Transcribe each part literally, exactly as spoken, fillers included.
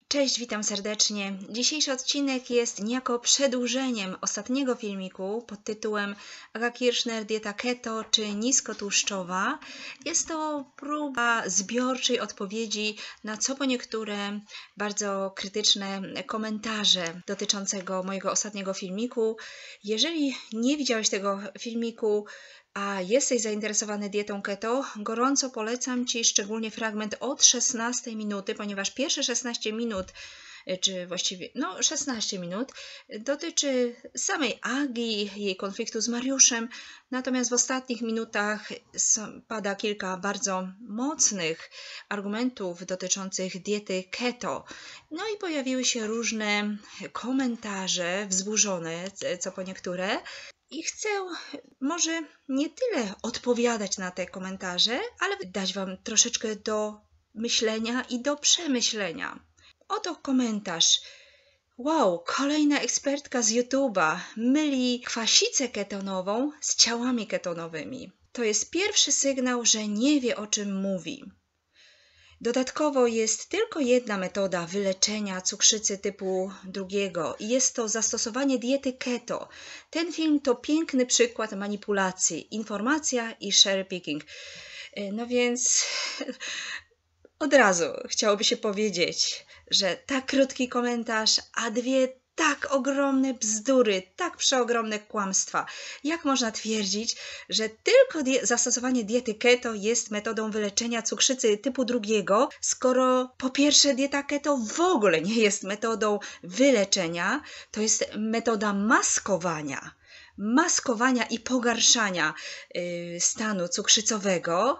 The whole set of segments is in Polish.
Cześć, witam serdecznie. Dzisiejszy odcinek jest niejako przedłużeniem ostatniego filmiku pod tytułem Aga Kirchner, dieta keto czy niskotłuszczowa. Jest to próba zbiorczej odpowiedzi na co po niektóre bardzo krytyczne komentarze dotyczącego mojego ostatniego filmiku. Jeżeli nie widziałeś tego filmiku, a jesteś zainteresowany dietą keto, gorąco polecam Ci szczególnie fragment od szesnastej minuty, ponieważ pierwsze szesnaście minut, czy właściwie no szesnaście minut, dotyczy samej Agi, jej konfliktu z Mariuszem, natomiast w ostatnich minutach pada kilka bardzo mocnych argumentów dotyczących diety keto. No i pojawiły się różne komentarze wzburzone, co po niektóre. I chcę może nie tyle odpowiadać na te komentarze, ale dać Wam troszeczkę do myślenia i do przemyślenia. Oto komentarz. Wow, kolejna ekspertka z YouTube'a myli kwasicę ketonową z ciałami ketonowymi. To jest pierwszy sygnał, że nie wie, o czym mówi. Dodatkowo jest tylko jedna metoda wyleczenia cukrzycy typu drugiego i jest to zastosowanie diety keto. Ten film to piękny przykład manipulacji, informacja i cherry picking. No więc od razu chciałoby się powiedzieć, że tak krótki komentarz, a dwie tak ogromne bzdury, tak przeogromne kłamstwa. Jak można twierdzić, że tylko die- zastosowanie diety keto jest metodą wyleczenia cukrzycy typu drugiego, skoro po pierwsze dieta keto w ogóle nie jest metodą wyleczenia, to jest metoda maskowania. maskowania i pogarszania y, stanu cukrzycowego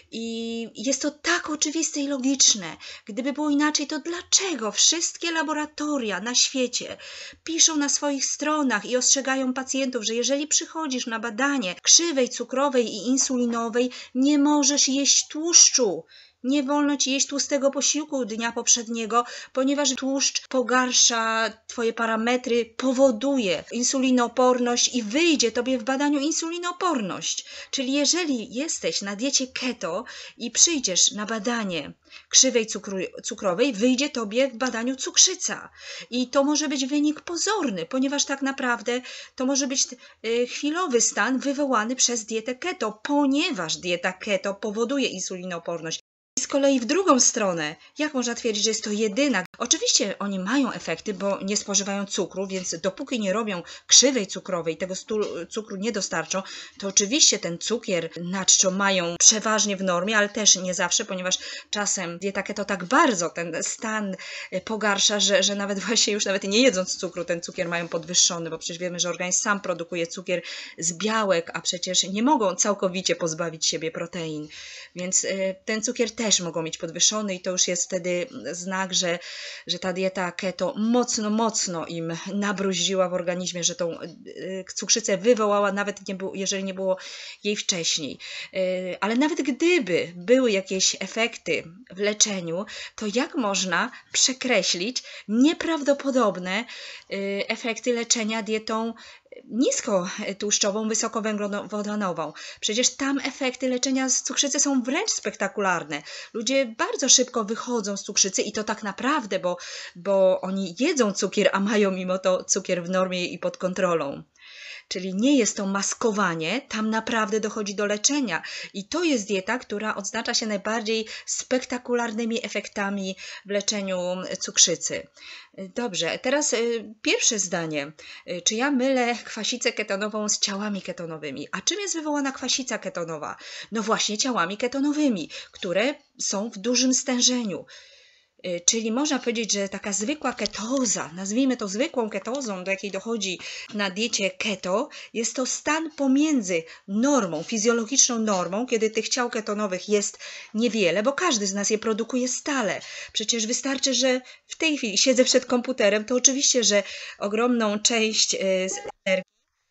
i jest to tak oczywiste i logiczne. Gdyby było inaczej, to dlaczego wszystkie laboratoria na świecie piszą na swoich stronach i ostrzegają pacjentów, że jeżeli przychodzisz na badanie krzywej cukrowej i insulinowej, nie możesz jeść tłuszczu. Nie wolno Ci jeść tłustego posiłku dnia poprzedniego, ponieważ tłuszcz pogarsza Twoje parametry, powoduje insulinooporność i wyjdzie Tobie w badaniu insulinooporność. Czyli jeżeli jesteś na diecie keto i przyjdziesz na badanie krzywej cukru, cukrowej, wyjdzie Tobie w badaniu cukrzyca. I to może być wynik pozorny, ponieważ tak naprawdę to może być y, chwilowy stan wywołany przez dietę keto, ponieważ dieta keto powoduje insulinooporność. Z kolei w drugą stronę, jak można twierdzić, że jest to jedyna? Oczywiście oni mają efekty, bo nie spożywają cukru, więc dopóki nie robią krzywej cukrowej, tego cukru nie dostarczą, to oczywiście ten cukier naczczo mają przeważnie w normie, ale też nie zawsze, ponieważ czasem dieta keto tak bardzo ten stan pogarsza, że, że nawet właśnie już nawet nie jedząc cukru, ten cukier mają podwyższony, bo przecież wiemy, że organizm sam produkuje cukier z białek, a przecież nie mogą całkowicie pozbawić siebie protein, więc ten cukier też mogą mieć podwyższony i to już jest wtedy znak, że, że ta dieta keto mocno, mocno im nabruździła w organizmie, że tą cukrzycę wywołała, nawet nie było, jeżeli nie było jej wcześniej. Ale nawet gdyby były jakieś efekty w leczeniu, to jak można przekreślić nieprawdopodobne efekty leczenia dietą niskotłuszczową, wysokowęglowodanową. Przecież tam efekty leczenia z cukrzycy są wręcz spektakularne. Ludzie bardzo szybko wychodzą z cukrzycy i to tak naprawdę, bo, bo oni jedzą cukier, a mają mimo to cukier w normie i pod kontrolą. Czyli nie jest to maskowanie, tam naprawdę dochodzi do leczenia. I to jest dieta, która odznacza się najbardziej spektakularnymi efektami w leczeniu cukrzycy. Dobrze, teraz pierwsze zdanie. Czy ja mylę kwasicę ketonową z ciałami ketonowymi? A czym jest wywołana kwasica ketonowa? No właśnie ciałami ketonowymi, które są w dużym stężeniu. Czyli można powiedzieć, że taka zwykła ketoza, nazwijmy to zwykłą ketozą, do jakiej dochodzi na diecie keto, jest to stan pomiędzy normą, fizjologiczną normą, kiedy tych ciał ketonowych jest niewiele, bo każdy z nas je produkuje stale. Przecież wystarczy, że w tej chwili siedzę przed komputerem, to oczywiście, że ogromną część z energii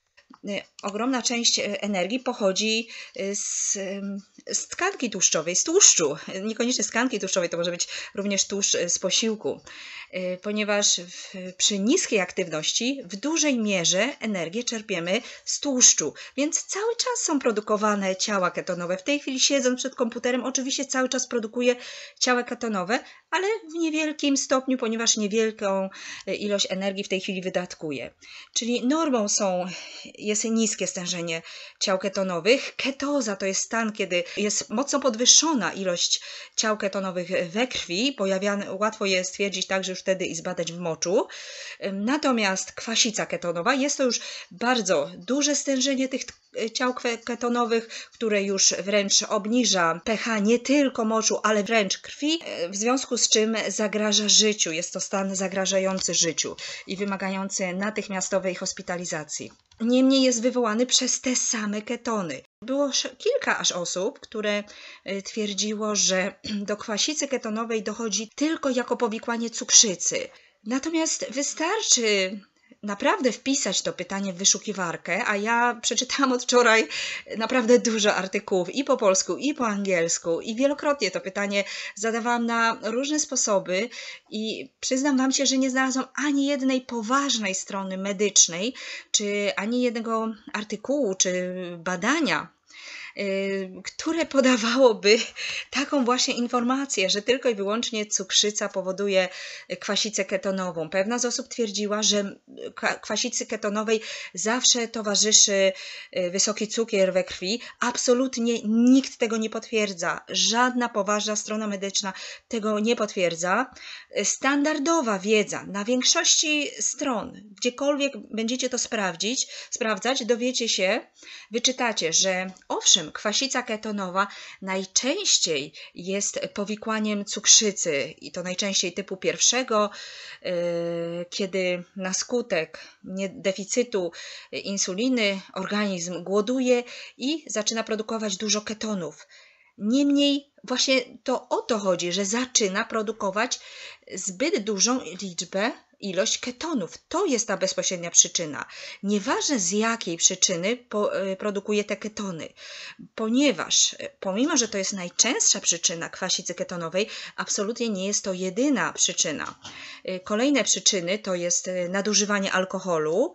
Ogromna część energii pochodzi z, z tkanki tłuszczowej, z tłuszczu. Niekoniecznie z tkanki tłuszczowej, to może być również tłuszcz z posiłku. y, ponieważ w, przy niskiej aktywności w dużej mierze energię czerpiemy z tłuszczu, więc cały czas są produkowane ciała ketonowe. W tej chwili siedząc przed komputerem oczywiście cały czas produkuję ciała ketonowe, ale w niewielkim stopniu, ponieważ niewielką ilość energii w tej chwili wydatkuję. Czyli normą są, jest niskie stężenie ciał ketonowych. Ketoza to jest stan, kiedy jest mocno podwyższona ilość ciał ketonowych we krwi. Pojawiane, łatwo je stwierdzić także już wtedy i zbadać w moczu. Natomiast kwasica ketonowa jest to już bardzo duże stężenie tych ciał ketonowych, które już wręcz obniża pH nie tylko moczu, ale wręcz krwi, w związku z czym zagraża życiu. Jest to stan zagrażający życiu i wymagający natychmiastowej hospitalizacji. Niemniej jest wywołany przez te same ketony. Było kilka aż osób, które twierdziło, że do kwasicy ketonowej dochodzi tylko jako powikłanie cukrzycy. Natomiast wystarczy naprawdę wpisać to pytanie w wyszukiwarkę, a ja przeczytałam od wczoraj naprawdę dużo artykułów i po polsku, i po angielsku i wielokrotnie to pytanie zadawałam na różne sposoby i przyznam Wam się, że nie znalazłam ani jednej poważnej strony medycznej, czy ani jednego artykułu, czy badania, które podawałoby taką właśnie informację, że tylko i wyłącznie cukrzyca powoduje kwasicę ketonową. Pewna z osób twierdziła, że kwasicy ketonowej zawsze towarzyszy wysoki cukier we krwi. Absolutnie nikt tego nie potwierdza. Żadna poważna strona medyczna tego nie potwierdza. Standardowa wiedza na większości stron, gdziekolwiek będziecie to sprawdzić, sprawdzać, dowiecie się, wyczytacie, że owszem, kwasica ketonowa najczęściej jest powikłaniem cukrzycy i to najczęściej typu pierwszego, kiedy na skutek deficytu insuliny organizm głoduje i zaczyna produkować dużo ketonów. Niemniej właśnie to o to chodzi, że zaczyna produkować zbyt dużą liczbę ilość ketonów. To jest ta bezpośrednia przyczyna. Nieważne z jakiej przyczyny po, produkuje te ketony, ponieważ pomimo, że to jest najczęstsza przyczyna kwasicy ketonowej, absolutnie nie jest to jedyna przyczyna. Kolejne przyczyny to jest nadużywanie alkoholu.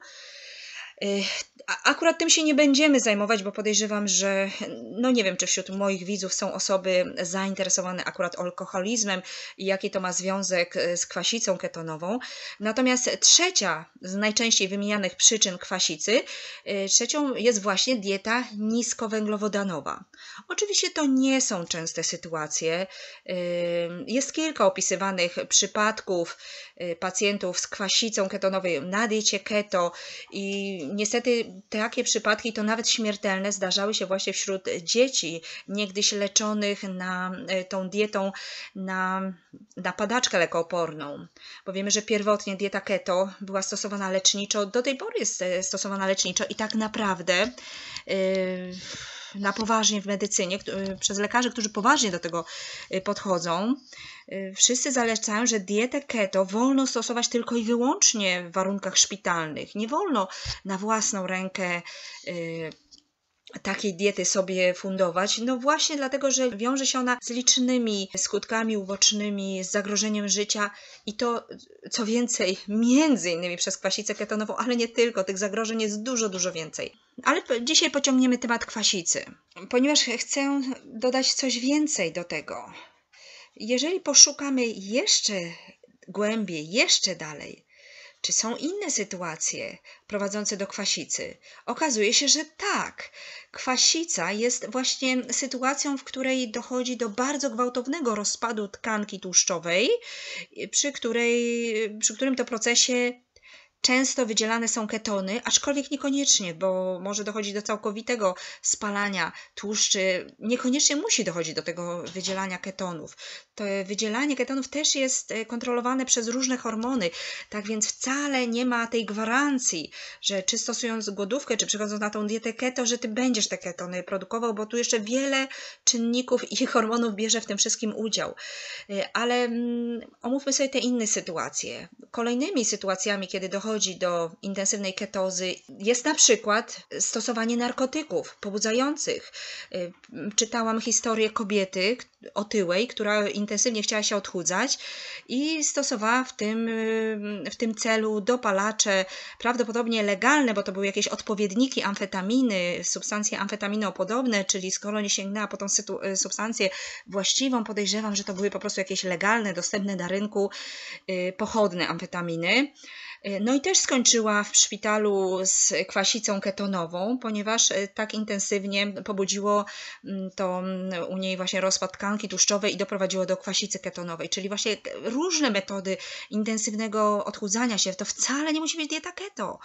Akurat tym się nie będziemy zajmować, bo podejrzewam, że no nie wiem, czy wśród moich widzów są osoby zainteresowane akurat alkoholizmem i jaki to ma związek z kwasicą ketonową. Natomiast trzecia z najczęściej wymienianych przyczyn kwasicy, trzecią jest właśnie dieta niskowęglowodanowa. Oczywiście to nie są częste sytuacje. Jest kilka opisywanych przypadków pacjentów z kwasicą ketonową na diecie keto i niestety takie przypadki, to nawet śmiertelne, zdarzały się właśnie wśród dzieci niegdyś leczonych na tą dietą na, na padaczkę lekooporną. Bo wiemy, że pierwotnie dieta keto była stosowana leczniczo, do tej pory jest stosowana leczniczo i tak naprawdę yy, na poważnie w medycynie, przez lekarzy, którzy poważnie do tego podchodzą, wszyscy zalecają, że dietę keto wolno stosować tylko i wyłącznie w warunkach szpitalnych. Nie wolno na własną rękę takiej diety sobie fundować, no właśnie dlatego, że wiąże się ona z licznymi skutkami ubocznymi, z zagrożeniem życia i to, co więcej, między innymi przez kwasicę ketonową, ale nie tylko, tych zagrożeń jest dużo, dużo więcej. Ale dzisiaj pociągniemy temat kwasicy, ponieważ chcę dodać coś więcej do tego. Jeżeli poszukamy jeszcze głębiej, jeszcze dalej, czy są inne sytuacje prowadzące do kwasicy? Okazuje się, że tak. Kwasica jest właśnie sytuacją, w której dochodzi do bardzo gwałtownego rozpadu tkanki tłuszczowej, przy, której, przy którym to procesie często wydzielane są ketony, aczkolwiek niekoniecznie, bo może dochodzić do całkowitego spalania tłuszczy. Niekoniecznie musi dochodzić do tego wydzielania ketonów. To wydzielanie ketonów też jest kontrolowane przez różne hormony, tak więc wcale nie ma tej gwarancji, że czy stosując głodówkę, czy przechodząc na tą dietę keto, że ty będziesz te ketony produkował, bo tu jeszcze wiele czynników i hormonów bierze w tym wszystkim udział. Ale omówmy sobie te inne sytuacje. Kolejnymi sytuacjami, kiedy dochodzi dochodzi do intensywnej ketozy, jest na przykład stosowanie narkotyków pobudzających. Czytałam historię kobiety otyłej, która intensywnie chciała się odchudzać i stosowała w tym, w tym celu dopalacze, prawdopodobnie legalne, bo to były jakieś odpowiedniki amfetaminy, substancje amfetaminopodobne, czyli skoro nie sięgnęła po tą substancję właściwą, podejrzewam, że to były po prostu jakieś legalne, dostępne na rynku pochodne amfetaminy. No i też skończyła w szpitalu z kwasicą ketonową, ponieważ tak intensywnie pobudziło to u niej właśnie rozpad tkanki tłuszczowej i doprowadziło do kwasicy ketonowej. Czyli właśnie różne metody intensywnego odchudzania się, to wcale nie musi być dieta keto.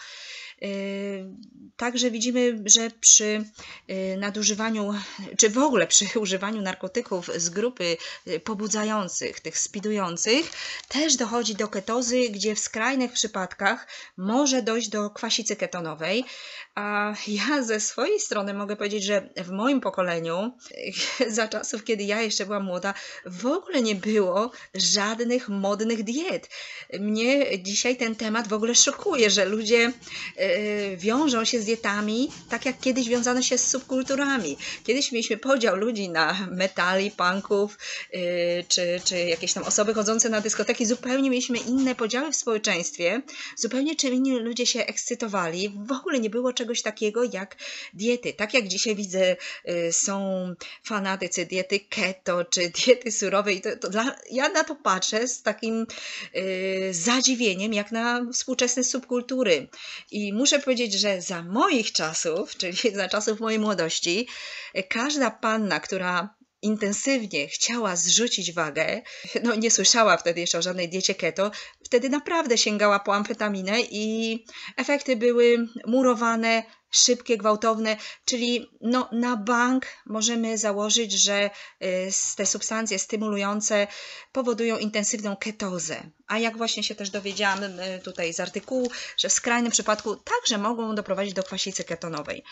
Także widzimy, że przy nadużywaniu, czy w ogóle przy używaniu narkotyków z grupy pobudzających, tych spidujących, też dochodzi do ketozy, gdzie w skrajnych przypadkach może dojść do kwasicy ketonowej. A ja ze swojej strony mogę powiedzieć, że w moim pokoleniu, za czasów, kiedy ja jeszcze byłam młoda, w ogóle nie było żadnych modnych diet. Mnie dzisiaj ten temat w ogóle szokuje, że ludzie wiążą się z dietami, tak jak kiedyś wiązano się z subkulturami. Kiedyś mieliśmy podział ludzi na metali, punków, yy, czy, czy jakieś tam osoby chodzące na dyskoteki. Zupełnie mieliśmy inne podziały w społeczeństwie. Zupełnie czym inni ludzie się ekscytowali. W ogóle nie było czegoś takiego jak diety. Tak jak dzisiaj widzę, yy, są fanatycy diety keto, czy diety surowej. To, to dla, ja na to patrzę z takim yy, zadziwieniem, jak na współczesne subkultury. I muszę powiedzieć, że za moich czasów, czyli za czasów mojej młodości, każda panna, która intensywnie chciała zrzucić wagę, no nie słyszała wtedy jeszcze o żadnej diecie keto, wtedy naprawdę sięgała po amfetaminę i efekty były murowane, szybkie, gwałtowne, czyli no, na bank możemy założyć, że te substancje stymulujące powodują intensywną ketozę. A jak właśnie się też dowiedziałam tutaj z artykułu, że w skrajnym przypadku także mogą doprowadzić do kwasicy ketonowej.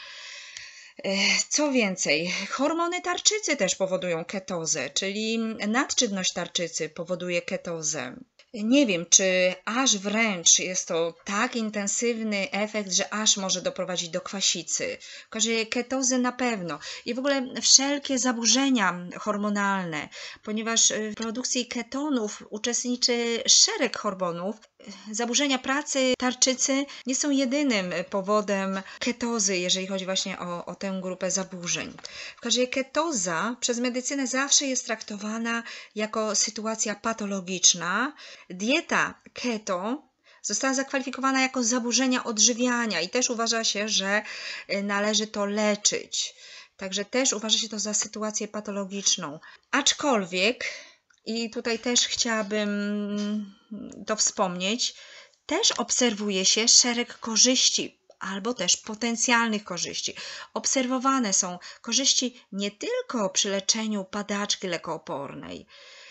Co więcej, hormony tarczycy też powodują ketozę, czyli nadczynność tarczycy powoduje ketozę. Nie wiem, czy aż wręcz jest to tak intensywny efekt, że aż może doprowadzić do kwasicy. W każdym razie ketozy na pewno. I w ogóle wszelkie zaburzenia hormonalne, ponieważ w produkcji ketonów uczestniczy szereg hormonów. Zaburzenia pracy tarczycy nie są jedynym powodem ketozy, jeżeli chodzi właśnie o, o tę grupę zaburzeń. W każdym razie ketoza przez medycynę zawsze jest traktowana jako sytuacja patologiczna. Dieta keto została zakwalifikowana jako zaburzenia odżywiania i też uważa się, że należy to leczyć. Także też uważa się to za sytuację patologiczną. Aczkolwiek, i tutaj też chciałabym to wspomnieć, też obserwuje się szereg korzyści albo też potencjalnych korzyści. Obserwowane są korzyści nie tylko przy leczeniu padaczki lekoopornej.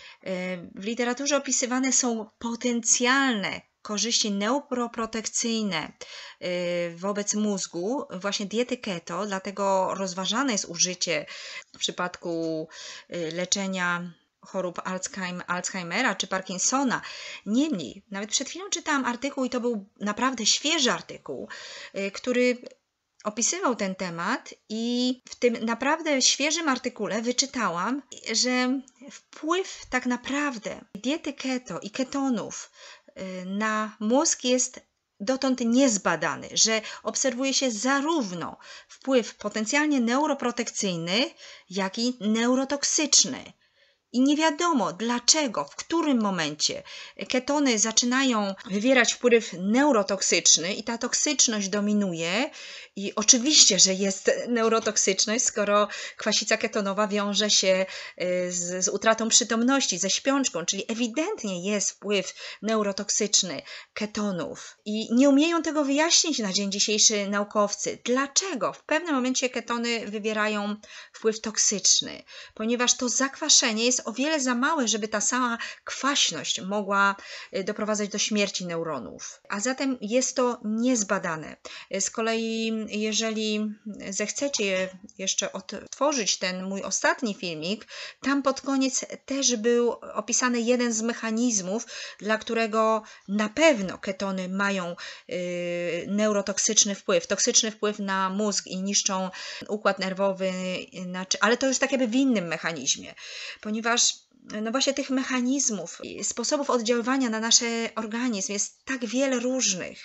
W literaturze opisywane są potencjalne korzyści neuroprotekcyjne wobec mózgu, właśnie diety keto, dlatego rozważane jest użycie w przypadku leczenia chorób Alzheimera czy Parkinsona. Niemniej, nawet przed chwilą czytałam artykuł i to był naprawdę świeży artykuł, który opisywał ten temat i w tym naprawdę świeżym artykule wyczytałam, że wpływ tak naprawdę diety keto i ketonów na mózg jest dotąd niezbadany, że obserwuje się zarówno wpływ potencjalnie neuroprotekcyjny, jak i neurotoksyczny. I nie wiadomo dlaczego, w którym momencie ketony zaczynają wywierać wpływ neurotoksyczny i ta toksyczność dominuje. I oczywiście, że jest neurotoksyczność, skoro kwasica ketonowa wiąże się z, z utratą przytomności, ze śpiączką, czyli ewidentnie jest wpływ neurotoksyczny ketonów. I nie umieją tego wyjaśnić na dzień dzisiejszy naukowcy. Dlaczego w pewnym momencie ketony wywierają wpływ toksyczny? Ponieważ to zakwaszenie jest jest o wiele za małe, żeby ta sama kwaśność mogła doprowadzać do śmierci neuronów. A zatem jest to niezbadane. Z kolei, jeżeli zechcecie jeszcze odtworzyć ten mój ostatni filmik, tam pod koniec też był opisany jeden z mechanizmów, dla którego na pewno ketony mają yy, neurotoksyczny wpływ, toksyczny wpływ na mózg i niszczą układ nerwowy, ale to jest tak jakby w innym mechanizmie, ponieważ no właśnie tych mechanizmów, sposobów oddziaływania na nasz organizm jest tak wiele różnych.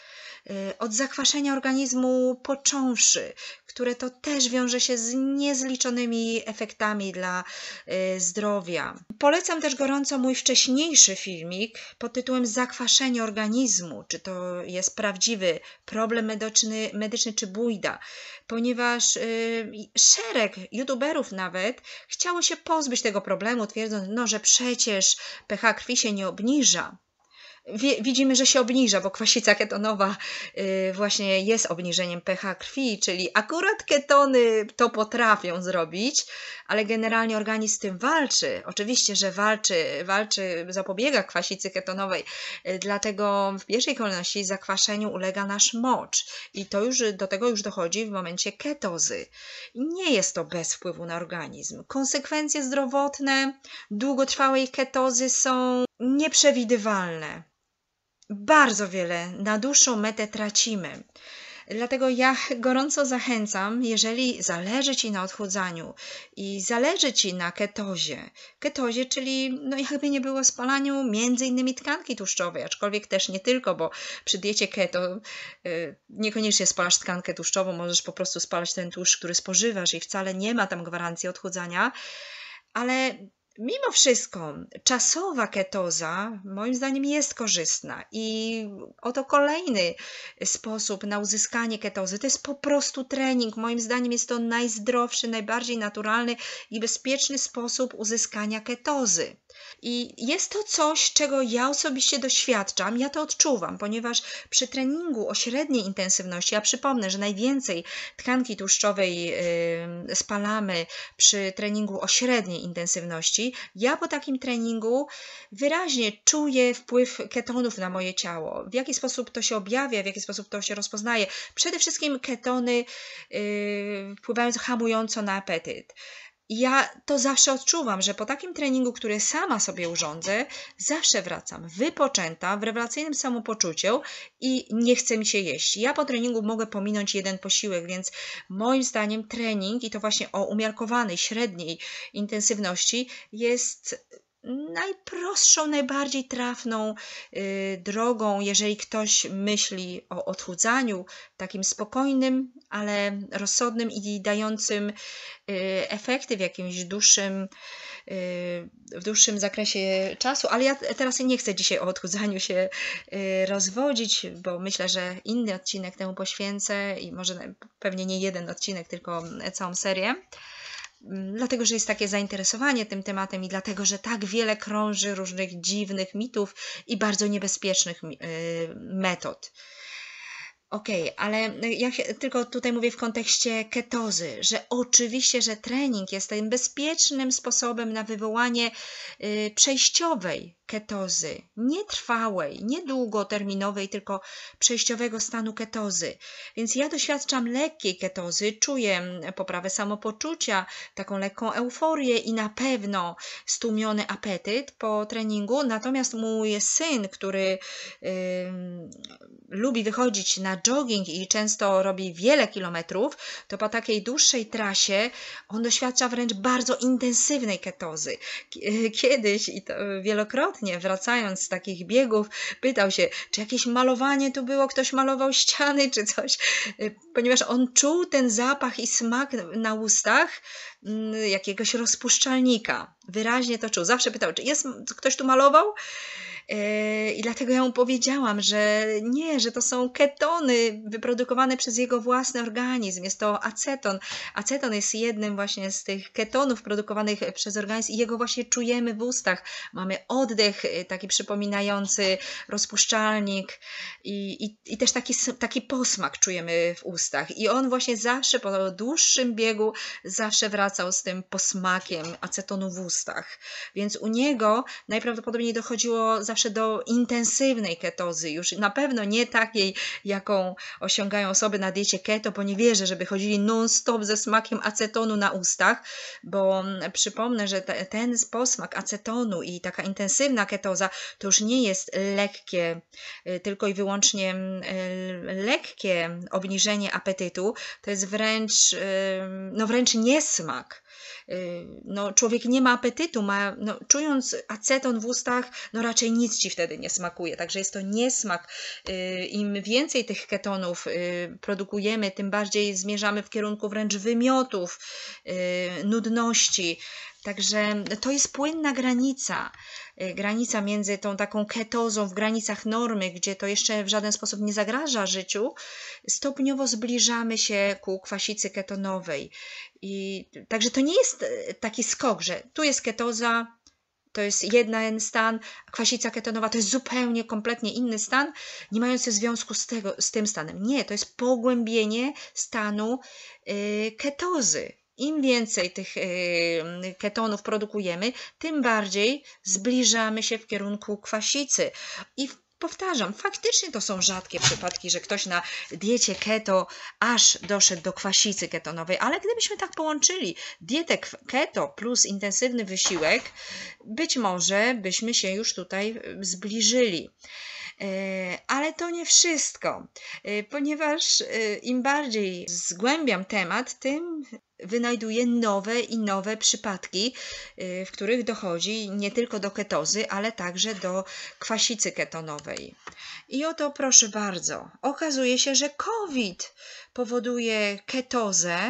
Od zakwaszenia organizmu począwszy, które to też wiąże się z niezliczonymi efektami dla y, zdrowia. Polecam też gorąco mój wcześniejszy filmik pod tytułem Zakwaszenie organizmu, czy to jest prawdziwy problem medyczny, medyczny czy bójda, ponieważ y, szereg youtuberów nawet chciało się pozbyć tego problemu, twierdząc, no, że przecież pH krwi się nie obniża. Widzimy, że się obniża, bo kwasica ketonowa właśnie jest obniżeniem pH krwi, czyli akurat ketony to potrafią zrobić, ale generalnie organizm z tym walczy. Oczywiście, że walczy, walczy, zapobiega kwasicy ketonowej, dlatego w pierwszej kolejności zakwaszeniu ulega nasz mocz i to już, do tego już dochodzi w momencie ketozy. Nie jest to bez wpływu na organizm. Konsekwencje zdrowotne długotrwałej ketozy są nieprzewidywalne. Bardzo wiele na dłuższą metę tracimy. Dlatego ja gorąco zachęcam, jeżeli zależy Ci na odchudzaniu i zależy Ci na ketozie, ketozie, czyli no jakby nie było spalaniu między innymi tkanki tłuszczowej, aczkolwiek też nie tylko, bo przy diecie keto yy, niekoniecznie spalasz tkankę tłuszczową, możesz po prostu spalać ten tłuszcz, który spożywasz i wcale nie ma tam gwarancji odchudzania, ale mimo wszystko czasowa ketoza moim zdaniem jest korzystna i oto kolejny sposób na uzyskanie ketozy to jest po prostu trening. Moim zdaniem jest to najzdrowszy, najbardziej naturalny i bezpieczny sposób uzyskania ketozy. I jest to coś, czego ja osobiście doświadczam, ja to odczuwam, ponieważ przy treningu o średniej intensywności, ja przypomnę, że najwięcej tkanki tłuszczowej yy, spalamy przy treningu o średniej intensywności, ja po takim treningu wyraźnie czuję wpływ ketonów na moje ciało. W jaki sposób to się objawia, w jaki sposób to się rozpoznaje. Przede wszystkim ketony yy, wpływają hamująco na apetyt. Ja to zawsze odczuwam, że po takim treningu, który sama sobie urządzę, zawsze wracam wypoczęta, w rewelacyjnym samopoczuciu i nie chce mi się jeść. Ja po treningu mogę pominąć jeden posiłek, więc moim zdaniem trening, i to właśnie o umiarkowanej, średniej intensywności, jest najprostszą, najbardziej trafną y, drogą, jeżeli ktoś myśli o odchudzaniu, takim spokojnym, ale rozsądnym i dającym y, efekty w jakimś dłuższym, y, w dłuższym zakresie czasu. Ale ja teraz nie chcę dzisiaj o odchudzaniu się y, rozwodzić, bo myślę, że inny odcinek temu poświęcę i może pewnie nie jeden odcinek, tylko całą serię. Dlatego, że jest takie zainteresowanie tym tematem i dlatego, że tak wiele krąży różnych dziwnych mitów i bardzo niebezpiecznych metod. Okej, okay, ale ja tylko tutaj mówię w kontekście ketozy, że oczywiście, że trening jest tym bezpiecznym sposobem na wywołanie y, przejściowej ketozy, nie trwałej, nie długoterminowej, tylko przejściowego stanu ketozy. Więc ja doświadczam lekkiej ketozy, czuję poprawę samopoczucia, taką lekką euforię i na pewno stłumiony apetyt po treningu. Natomiast mój syn, który yy, lubi wychodzić na jogging i często robi wiele kilometrów, to po takiej dłuższej trasie on doświadcza wręcz bardzo intensywnej ketozy. Kiedyś, i to wielokrotnie, wracając z takich biegów, pytał się, czy jakieś malowanie tu było, ktoś malował ściany, czy coś, ponieważ on czuł ten zapach i smak na ustach jakiegoś rozpuszczalnika. Wyraźnie to czuł. Zawsze pytał, czy jest ktoś tu malował? Yy, I dlatego ja mu powiedziałam, że nie, że to są ketony wyprodukowane przez jego własny organizm. Jest to aceton. Aceton jest jednym właśnie z tych ketonów produkowanych przez organizm i jego właśnie czujemy w ustach. Mamy oddech taki przypominający rozpuszczalnik i, i, i też taki, taki posmak czujemy w ustach. I on właśnie zawsze po dłuższym biegu zawsze wracał z tym posmakiem acetonu w ustach. Więc u niego najprawdopodobniej dochodziło zawsze do intensywnej ketozy, już na pewno nie takiej, jaką osiągają osoby na diecie keto, bo nie wierzę, żeby chodzili non-stop ze smakiem acetonu na ustach, bo przypomnę, że te, ten posmak acetonu i taka intensywna ketoza to już nie jest lekkie, tylko i wyłącznie lekkie obniżenie apetytu, to jest wręcz, no wręcz niesmak. No, człowiek nie ma apetytu, ma, no, czując aceton w ustach, no raczej nic ci wtedy nie smakuje, także jest to niesmak. Im więcej tych ketonów produkujemy, tym bardziej zmierzamy w kierunku wręcz wymiotów, nudności. Także to jest płynna granica, granica między tą taką ketozą w granicach normy, gdzie to jeszcze w żaden sposób nie zagraża życiu, stopniowo zbliżamy się ku kwasicy ketonowej. I także to nie jest taki skok, że tu jest ketoza, to jest jeden stan, a kwasica ketonowa to jest zupełnie, kompletnie inny stan, nie mający związku z, tego, z tym stanem. Nie, to jest pogłębienie stanu yy, ketozy. Im więcej tych yy, ketonów produkujemy, tym bardziej zbliżamy się w kierunku kwasicy. I powtarzam, faktycznie to są rzadkie przypadki, że ktoś na diecie keto aż doszedł do kwasicy ketonowej, ale gdybyśmy tak połączyli dietę keto plus intensywny wysiłek, być może byśmy się już tutaj zbliżyli. Ale to nie wszystko, ponieważ im bardziej zgłębiam temat, tym wynajduję nowe i nowe przypadki, w których dochodzi nie tylko do ketozy, ale także do kwasicy ketonowej. I oto proszę bardzo, okazuje się, że COVID powoduje ketozę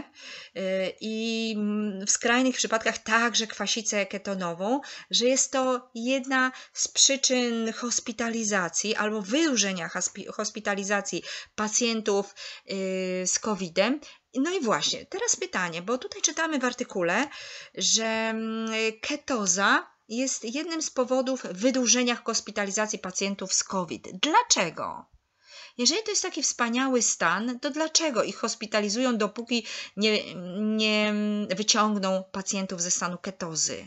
i w skrajnych przypadkach także kwasicę ketonową, że jest to jedna z przyczyn hospitalizacji albo wydłużenia hospitalizacji pacjentów z kowidem. No i właśnie, teraz pytanie, bo tutaj czytamy w artykule, że ketoza jest jednym z powodów wydłużenia hospitalizacji pacjentów z COVID. Dlaczego? Jeżeli to jest taki wspaniały stan, to dlaczego ich hospitalizują, dopóki nie, nie wyciągną pacjentów ze stanu ketozy?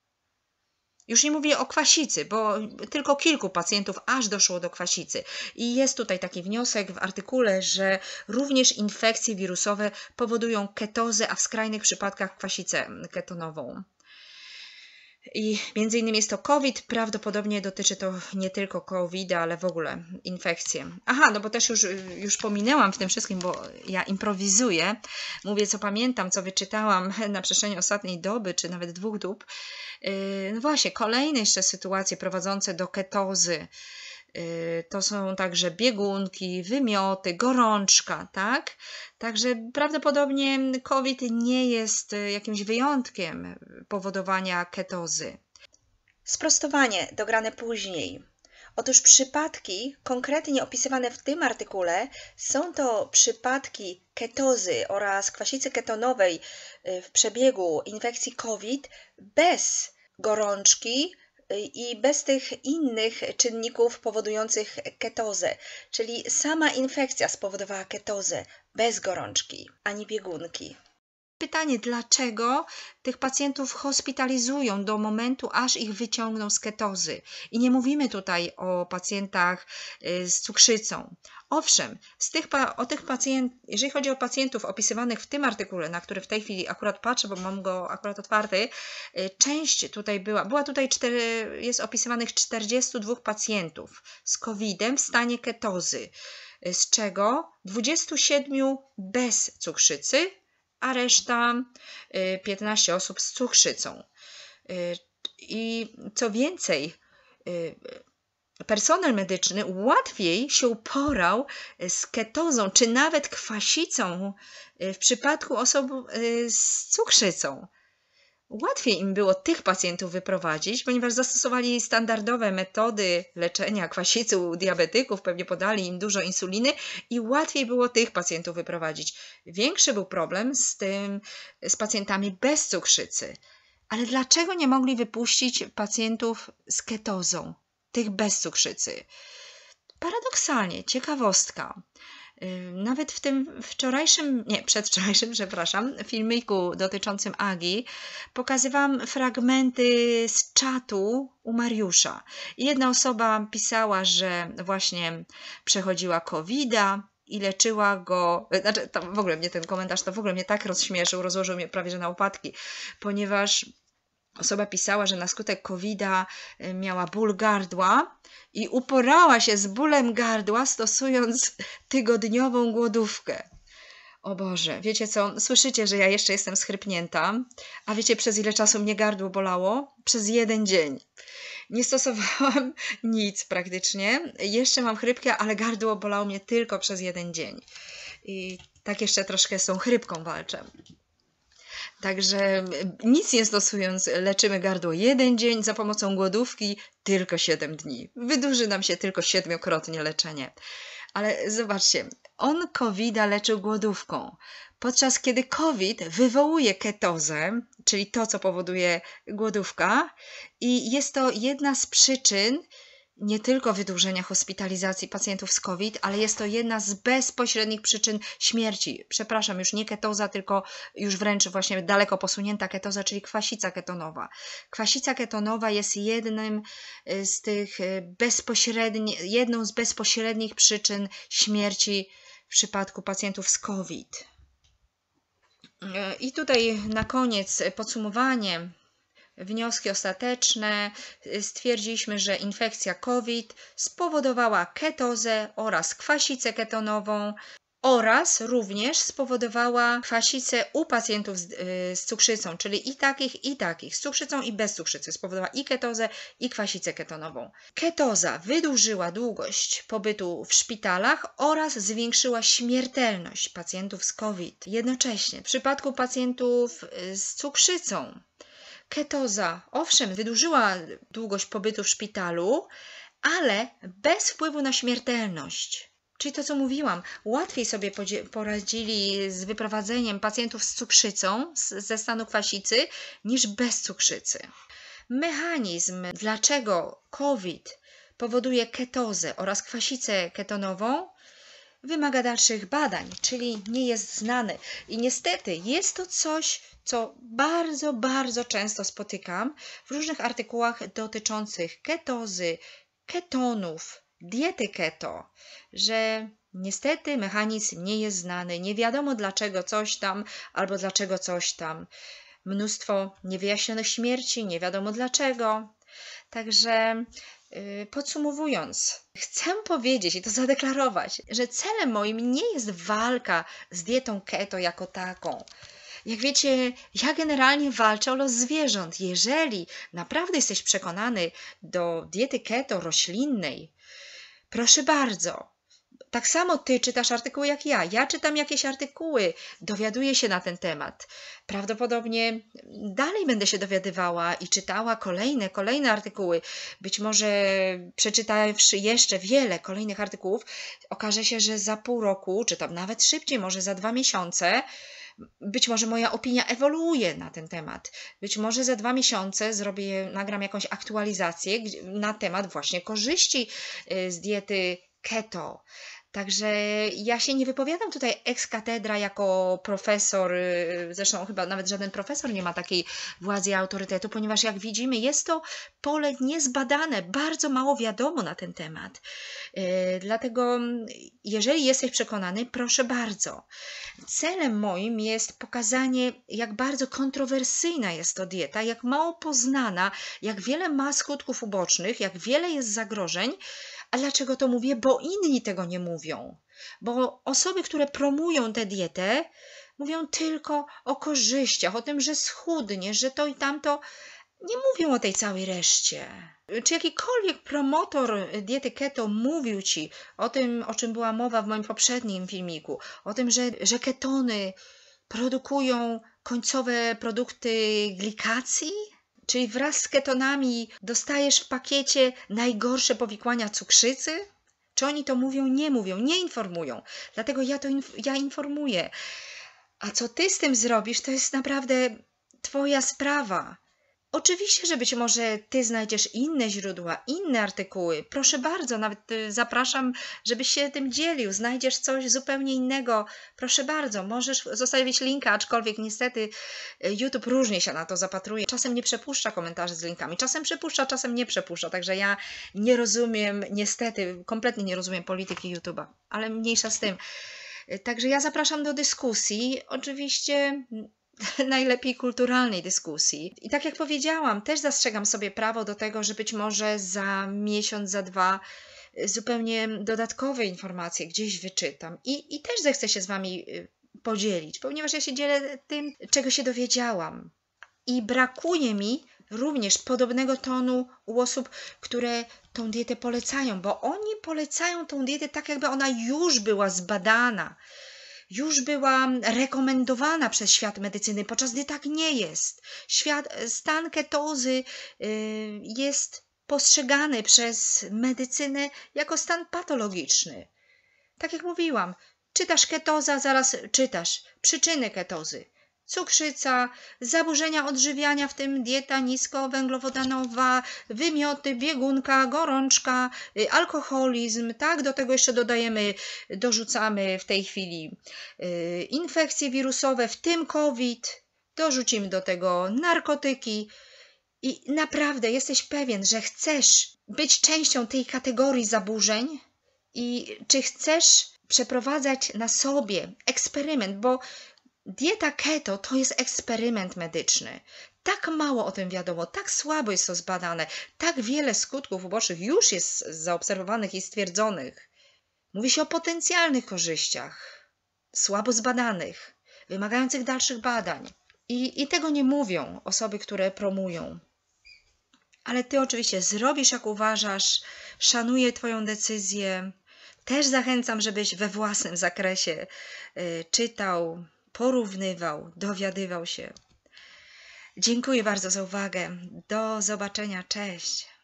Już nie mówię o kwasicy, bo tylko kilku pacjentów aż doszło do kwasicy. I jest tutaj taki wniosek w artykule, że również infekcje wirusowe powodują ketozę, a w skrajnych przypadkach kwasicę ketonową. I między innymi jest to COVID, prawdopodobnie dotyczy to nie tylko COVID, ale w ogóle infekcje. Aha, no bo też już, już pominęłam w tym wszystkim, bo ja improwizuję, mówię co pamiętam, co wyczytałam na przestrzeni ostatniej doby, czy nawet dwóch dób. No właśnie, kolejne jeszcze sytuacje prowadzące do ketozy. To są także biegunki, wymioty, gorączka, tak? Także prawdopodobnie COVID nie jest jakimś wyjątkiem powodowania ketozy. Sprostowanie dograne później. Otóż przypadki konkretnie opisywane w tym artykule są to przypadki ketozy oraz kwasicy ketonowej w przebiegu infekcji COVID bez gorączki i bez tych innych czynników powodujących ketozę, czyli sama infekcja spowodowała ketozę bez gorączki ani biegunki. Pytanie, dlaczego tych pacjentów hospitalizują do momentu, aż ich wyciągną z ketozy? I nie mówimy tutaj o pacjentach z cukrzycą. Owszem, z tych, o tych pacjent, jeżeli chodzi o pacjentów opisywanych w tym artykule, na który w tej chwili akurat patrzę, bo mam go akurat otwarty, część tutaj była, była tutaj cztery, jest opisywanych czterdziestu dwóch pacjentów z kowidem w stanie ketozy, z czego dwudziestu siedmiu bez cukrzycy, a reszta piętnaście osób z cukrzycą. I co więcej, personel medyczny łatwiej się uporał z ketozą, czy nawet kwasicą w przypadku osób z cukrzycą. łatwiej im było tych pacjentów wyprowadzić, ponieważ zastosowali standardowe metody leczenia kwasicy u diabetyków, pewnie podali im dużo insuliny i łatwiej było tych pacjentów wyprowadzić. Większy był problem z tym, z pacjentami bez cukrzycy. Ale dlaczego nie mogli wypuścić pacjentów z ketozą, tych bez cukrzycy? Paradoksalnie, ciekawostka. Nawet w tym wczorajszym, nie, przedwczorajszym, przepraszam, filmiku dotyczącym Agi pokazywałam fragmenty z czatu u Mariusza. Jedna osoba pisała, że właśnie przechodziła kowida i leczyła go, znaczy to w ogóle mnie ten komentarz, to w ogóle mnie tak rozśmieszył, rozłożył mnie prawie że na łopatki, ponieważ osoba pisała, że na skutek kowida miała ból gardła i uporała się z bólem gardła, stosując tygodniową głodówkę. O Boże, wiecie co? Słyszycie, że ja jeszcze jestem schrypnięta, a wiecie, przez ile czasu mnie gardło bolało? Przez jeden dzień. Nie stosowałam nic praktycznie. Jeszcze mam chrypkę, ale gardło bolało mnie tylko przez jeden dzień. I tak jeszcze troszkę z tą chrypką walczę. Także nic nie stosując, leczymy gardło jeden dzień, za pomocą głodówki tylko siedem dni. Wydłuży nam się tylko siedmiokrotnie leczenie. Ale zobaczcie, on kowida leczył głodówką, podczas kiedy COVID wywołuje ketozę, czyli to, co powoduje głodówka, i jest to jedna z przyczyn nie tylko wydłużenia hospitalizacji pacjentów z COVID, ale jest to jedna z bezpośrednich przyczyn śmierci. Przepraszam, już nie ketoza, tylko już wręcz właśnie daleko posunięta ketoza, czyli kwasica ketonowa. Kwasica ketonowa jest jednym z tych bezpośrednich, jedną z bezpośrednich przyczyn śmierci w przypadku pacjentów z COVID. I tutaj na koniec podsumowanie. Wnioski ostateczne. Stwierdziliśmy, że infekcja COVID spowodowała ketozę oraz kwasicę ketonową oraz również spowodowała kwasicę u pacjentów z, yy, z cukrzycą, czyli i takich, i takich, z cukrzycą i bez cukrzycy. Spowodowała i ketozę, i kwasicę ketonową. Ketoza wydłużyła długość pobytu w szpitalach oraz zwiększyła śmiertelność pacjentów z COVID. Jednocześnie w przypadku pacjentów z cukrzycą ketoza, owszem, wydłużyła długość pobytu w szpitalu, ale bez wpływu na śmiertelność. Czyli to, co mówiłam, łatwiej sobie poradzili z wyprowadzeniem pacjentów z cukrzycą, ze stanu kwasicy, niż bez cukrzycy. Mechanizm, dlaczego COVID powoduje ketozę oraz kwasicę ketonową, wymaga dalszych badań, czyli nie jest znany. I niestety jest to coś, co bardzo, bardzo często spotykam w różnych artykułach dotyczących ketozy, ketonów, diety keto, że niestety mechanizm nie jest znany, nie wiadomo dlaczego coś tam albo dlaczego coś tam. Mnóstwo niewyjaśnionych śmierci, nie wiadomo dlaczego. Także podsumowując, chcę powiedzieć i to zadeklarować, że celem moim nie jest walka z dietą keto jako taką. Jak wiecie, ja generalnie walczę o los zwierząt. Jeżeli naprawdę jesteś przekonany do diety keto roślinnej, proszę bardzo. Tak samo ty czytasz artykuły jak ja. Ja czytam jakieś artykuły, dowiaduję się na ten temat. Prawdopodobnie dalej będę się dowiadywała i czytała kolejne, kolejne artykuły. Być może przeczytawszy jeszcze wiele kolejnych artykułów, okaże się, że za pół roku, czy tam nawet szybciej, może za dwa miesiące, być może moja opinia ewoluuje na ten temat. Być może za dwa miesiące zrobię, nagram jakąś aktualizację na temat właśnie korzyści z diety keto. Także ja się nie wypowiadam tutaj ex cathedra jako profesor, zresztą chyba nawet żaden profesor nie ma takiej władzy i autorytetu, ponieważ jak widzimy jest to pole niezbadane, bardzo mało wiadomo na ten temat. Yy, dlatego jeżeli jesteś przekonany, proszę bardzo. Celem moim jest pokazanie, jak bardzo kontrowersyjna jest to dieta, jak mało poznana, jak wiele ma skutków ubocznych, jak wiele jest zagrożeń. A dlaczego to mówię? Bo inni tego nie mówią. Bo osoby, które promują tę dietę, mówią tylko o korzyściach, o tym, że schudnie, że to i tamto. Nie mówią o tej całej reszcie. Czy jakikolwiek promotor diety keto mówił Ci o tym, o czym była mowa w moim poprzednim filmiku, o tym, że, że ketony produkują końcowe produkty glikacji? Czyli wraz z ketonami dostajesz w pakiecie najgorsze powikłania cukrzycy? Czy oni to mówią? Nie mówią, nie informują. Dlatego ja to inf ja informuję. A co ty z tym zrobisz, to jest naprawdę twoja sprawa. Oczywiście, że być może ty znajdziesz inne źródła, inne artykuły. Proszę bardzo, nawet y, zapraszam, żebyś się tym dzielił. Znajdziesz coś zupełnie innego. Proszę bardzo, możesz zostawić linka, aczkolwiek niestety y, YouTube różnie się na to zapatruje. Czasem nie przepuszcza komentarzy z linkami, czasem przepuszcza, czasem nie przepuszcza. Także ja nie rozumiem, niestety, kompletnie nie rozumiem polityki YouTube'a, ale mniejsza z tym. Y, Także ja zapraszam do dyskusji. Oczywiście najlepiej kulturalnej dyskusji. I tak jak powiedziałam, też zastrzegam sobie prawo do tego, że być może za miesiąc, za dwa y, zupełnie dodatkowe informacje gdzieś wyczytam i, i też zechcę się z Wami y, podzielić, ponieważ ja się dzielę tym, czego się dowiedziałam. I brakuje mi również podobnego tonu u osób, które tą dietę polecają, bo oni polecają tą dietę tak, jakby ona już była zbadana, już była rekomendowana przez świat medycyny, podczas gdy tak nie jest. Świat, stan ketozy y, jest postrzegany przez medycynę jako stan patologiczny. Tak jak mówiłam, czytasz ketoza, zaraz czytasz przyczyny ketozy. Cukrzyca, zaburzenia odżywiania, w tym dieta niskowęglowodanowa, wymioty, biegunka, gorączka, y, alkoholizm, tak? Do tego jeszcze dodajemy, dorzucamy w tej chwili y, infekcje wirusowe, w tym COVID, dorzucimy do tego narkotyki i naprawdę jesteś pewien, że chcesz być częścią tej kategorii zaburzeń i czy chcesz przeprowadzać na sobie eksperyment, bo dieta keto to jest eksperyment medyczny. Tak mało o tym wiadomo, tak słabo jest to zbadane, tak wiele skutków ubocznych już jest zaobserwowanych i stwierdzonych. Mówi się o potencjalnych korzyściach, słabo zbadanych, wymagających dalszych badań. I, I tego nie mówią osoby, które promują. Ale ty oczywiście zrobisz, jak uważasz, szanuję twoją decyzję. Też zachęcam, żebyś we własnym zakresie y, czytał, porównywał, dowiadywał się. Dziękuję bardzo za uwagę. Do zobaczenia. Cześć.